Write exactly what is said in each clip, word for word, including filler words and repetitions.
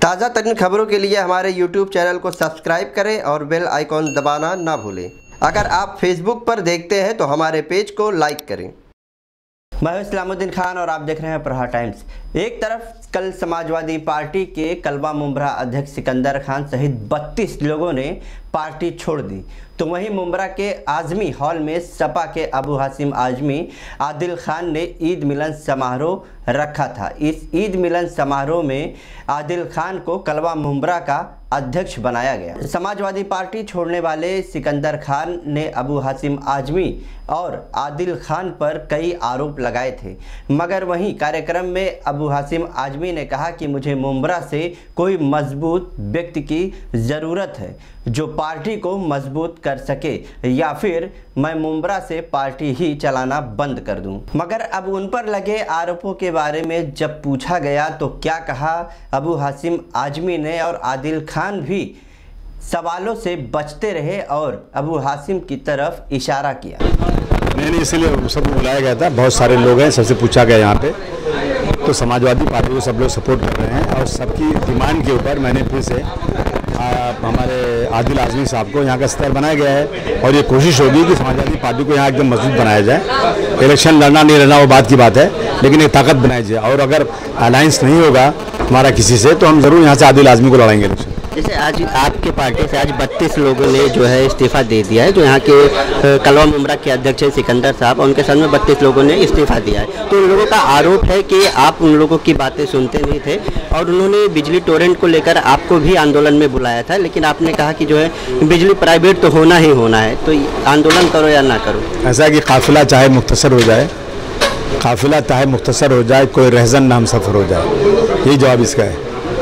ताज़ा तरीन खबरों के लिए हमारे यूट्यूब चैनल को सब्सक्राइब करें और बेल आइकॉन दबाना ना भूलें। अगर आप फेसबुक पर देखते हैं तो हमारे पेज को लाइक करें। मैं हूं इस्लामुद्दीन खान और आप देख रहे हैं प्रहार टाइम्स। एक तरफ कल समाजवादी पार्टी के कलवा मुंब्रा अध्यक्ष सिकंदर खान सहित बत्तीस लोगों ने पार्टी छोड़ दी, तो वहीं मुंब्रा के आज़मी हॉल में सपा के अबू हाशिम आज़मी आदिल खान ने ईद मिलन समारोह रखा था। इस ईद मिलन समारोह में आदिल खान को कलवा मुंब्रा का अध्यक्ष बनाया गया। समाजवादी पार्टी छोड़ने वाले सिकंदर खान ने अबू हाशिम आज़मी और आदिल खान पर कई आरोप लगाए थे, मगर वहीं कार्यक्रम में अबू हाशिम आज़मी ने कहा कि मुझे मुंब्रा से कोई मजबूत व्यक्ति की ज़रूरत है जो पार्टी को मजबूत कर सके, या फिर मैं मुंब्रा से पार्टी ही चलाना बंद कर दूं। मगर अब उन पर लगे आरोपों के बारे में जब पूछा गया तो क्या कहा अबू हाशिम आज़मी ने, और आदिल खान भी सवालों से बचते रहे और अबू हाशिम की तरफ इशारा किया। नहीं नहीं इसलिए सबको बुलाया गया था, बहुत सारे लोग हैं, सबसे पूछा गया यहाँ पे, तो समाजवादी पार्टी को सब लोग सपोर्ट कर रहे हैं और सबकी डिमांड के ऊपर मैंने फिर से आ, हमारे आदिल आज़मी साहब को यहाँ का सदर बनाया गया है और ये कोशिश होगी कि समाजवादी पार्टी को यहाँ एकदम मजबूत बनाया जाए। इलेक्शन लड़ना नहीं लड़ना वो बात की बात है, लेकिन एक ताकत बनाई जाए, और अगर अलायंस नहीं होगा हमारा किसी से तो हम ज़रूर यहाँ से आदिल आज़मी को लड़ाएंगे इलेक्शन। जैसे आज आपके पार्टी से आज बत्तीस लोगों ने जो है इस्तीफा दे दिया है, जो यहाँ के कलवा मुंब्रा के अध्यक्ष हैं सिकंदर साहब, उनके साथ में बत्तीस लोगों ने इस्तीफा दिया है। तो उन लोगों का आरोप है कि आप उन लोगों की बातें सुनते नहीं थे और उन्होंने बिजली टोरेंट को लेकर आपको भी आंदोलन में बुलाया था, लेकिन आपने कहा कि जो है बिजली प्राइवेट तो होना ही होना है, तो आंदोलन करो या ना करो। ऐसा है कि काफिला चाहे मुख्तसर हो जाए, काफिला चाहे मुख्तसर हो जाए, कोई रहजन ना हम सफ़र हो जाए, यही जवाब इसका है।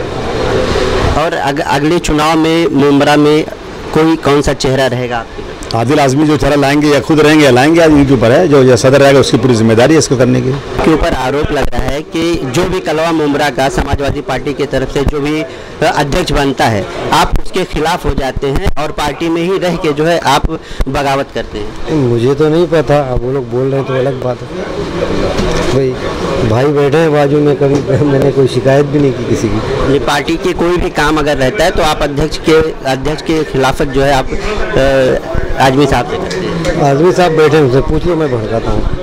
और अग, अगले चुनाव में मुंब्रा में कोई कौन सा चेहरा रहेगा आपके? आदिल आज़मी जो चेहरा लाएंगे या खुद रहेंगे या लाएंगे, आज इनके ऊपर है, जो जो सदर रहेगा उसकी पूरी जिम्मेदारी है इसको करने की। के ऊपर आरोप लग रहा है कि जो भी कलवा मुंब्रा का समाजवादी पार्टी की तरफ से जो भी अध्यक्ष बनता है आप उसके खिलाफ हो जाते हैं और पार्टी में ही रह के जो है आप बगावत करते हैं। मुझे तो नहीं पता, अब वो लोग बोल रहे हैं तो अलग बात है। भाई भाई बैठे हैं बाजू में, कभी मैंने कोई शिकायत भी नहीं की किसी की। ये पार्टी के कोई भी काम अगर रहता है तो आप अध्यक्ष के अध्यक्ष के खिलाफत जो है आप आज़मी साहब से करते हैं। आज़मी साहब बैठे हैं, उनसे पूछ लो, मैं भड़काता हूँ।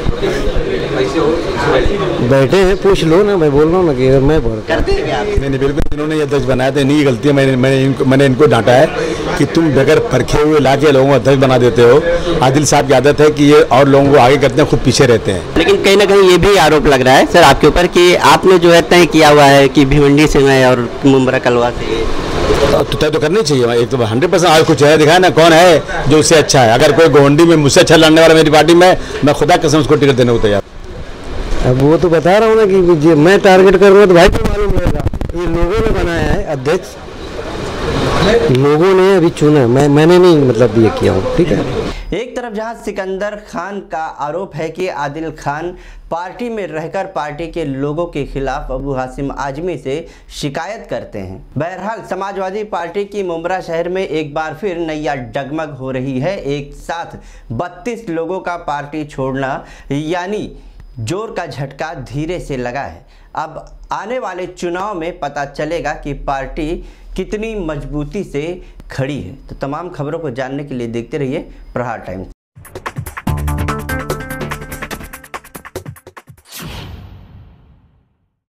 बैठे हैं, पूछ लो ना, मैं बोल रहा हूँ ना कि मैं भड़का करते हैं क्या आप? नहीं नहीं बिल्कुल, इन्होंने ये अध्यक्ष बनाया था, इन्हीं की गलती है। मैंने मैंने इनको मैंने इनको डांटा है कि तुम बगैर परखे हुए ला के लोगों को अध्यक्ष बना देते हो। आदिल साहब की आदत है कि ये और लोगों को आगे करते हैं, खुद पीछे रहते हैं। लेकिन कहीं ना कहीं ये भी आरोप लग रहा है सर आपके ऊपर कि आपने जो है तय किया हुआ है कि भिवंडी से मैं और मुंब्रा कलवा से तो तय तो करनी चाहिए। एक तो हंड्रेड परसेंट आज कुछ चेहरा दिखाया ना, कौन है जो उससे अच्छा है। अगर कोई गोवंडी में मुझसे अच्छा लड़ने वाला मेरी पार्टी में, मैं खुदा कसम उसको टिकट देने को तैयार। अब वो तो बता रहा हूँ ना कि मैं टारगेट करूँगा तो भाई को मालूम रहेगा। ये लोगों ने बनाया है अध्यक्ष, लोगों ने अभी चुना, मैं मैंने नहीं मतलब ये किया हूँ, ठीक है। एक तरफ जहां सिकंदर खान का आरोप है कि आदिल खान पार्टी में रहकर पार्टी के लोगों के खिलाफ अबू हाशिम आज़मी से शिकायत करते हैं। बहरहाल समाजवादी पार्टी की मुंब्रा शहर में एक बार फिर नैया डगमग हो रही है। एक साथ बत्तीस लोगों का पार्टी छोड़ना यानी जोर का झटका धीरे से लगा है। अब आने वाले चुनाव में पता चलेगा कि पार्टी कितनी मजबूती से खड़ी है। तो तमाम खबरों को जानने के लिए देखते रहिए प्रहार टाइम्स।